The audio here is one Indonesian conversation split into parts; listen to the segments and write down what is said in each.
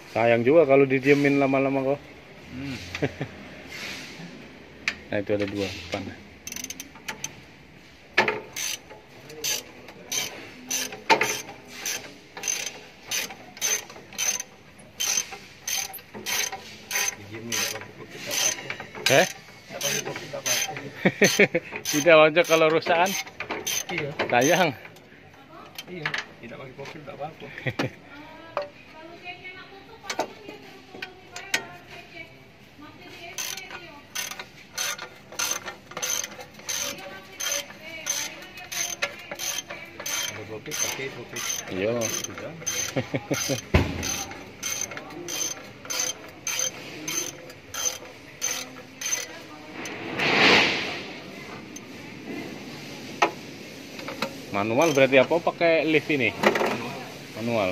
Sayang juga kalau didiemin lama-lama kok. Nah itu ada 2 depan. Tidak wajar kalau rusakan. Iya. Sayang. Iya, tidak pakai kopi tidak apa-apa. Ada kopi pakai kopi. Iya. Manual berarti apa? Pakai lift ini? Manual.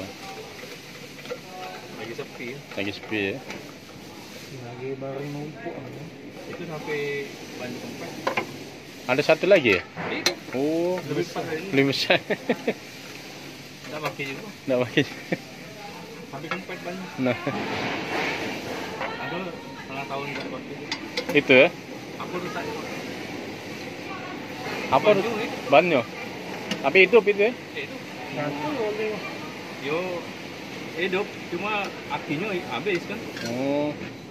Lagi sepi ya. Lagi sepi ya. Lagi baru numpuk. Itu sampai banyak tempat. Ada satu lagi ya? Itu. Oh, Lebih besar dari ini. lebih besar. Tidak pakai juga. Nggak pakai. Sampai tempat banyak. Nah, Ada setengah tahun nggak pakai. itu ya? Aku rusak. Apa? Bannya? Tapi itu ya? Itu. Yo, hidup cuma akinya habis kan. Oh.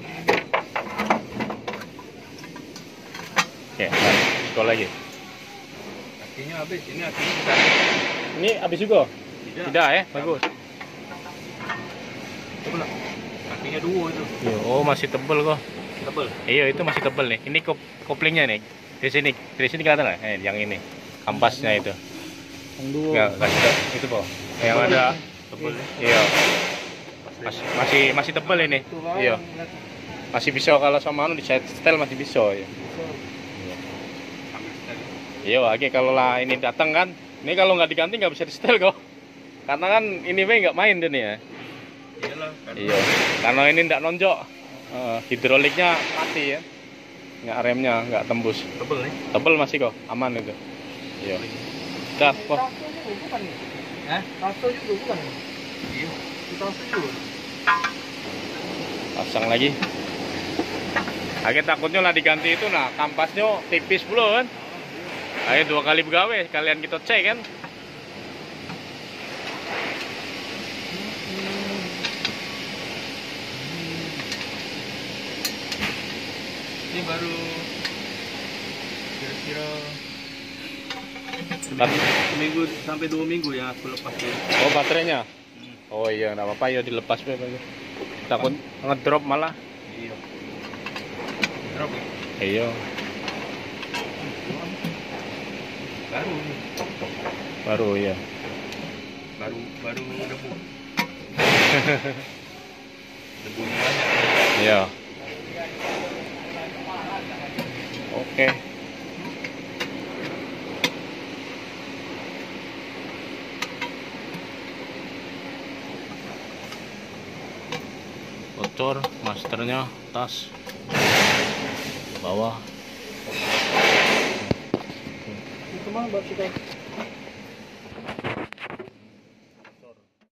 Oke, sekolah lagi. Akinya habis, ini akinya besar. Ini habis juga? Tidak. Tidak ya? Bagus. Coba lah. Akinya 2 itu. Iya, oh masih tebel kok. Tebel. Iya itu masih tebel nih. Ini koplingnya nih. Dari sini kelihatan nggak? Yang ini, kampasnya itu. Yang 2. Nggak itu kok. Yang ada Tebel. iya. Masih tebel ini. Iya. Masih bisa kalau sama anu di setel masih bisa ya. Iya, lagi kalau lah ini datang kan. Ini kalau nggak diganti nggak bisa di setel kok. Karena kan ini nggak main deh nih ya. Iyalah. Iya. Karena ini nggak nonjok. Hidroliknya mati ya. Nggak remnya nggak tembus. Tebel nih. Tebel masih kok, aman itu. Iya. Dah, kok. Bukan nih. Hah? Tasto juga bukan. Iya. Tasto juga. Pasang lagi. Akhirnya takutnya lah diganti itu nah kampasnya tipis pula kan. Ayo 2 kali begawe kalian kita cek kan. Ini baru kira-kira seminggu sampai 2 minggu ya aku lepas dia. Oh baterainya. Oh iya nggak apa-apa ya dilepas be. Takut ngedrop malah. Iya. Drop ya? Iya. Baru ya. Baru debu. Debunya banyak. Iya. Oke. Bocor masternya tas bawah. Itu mah buat kita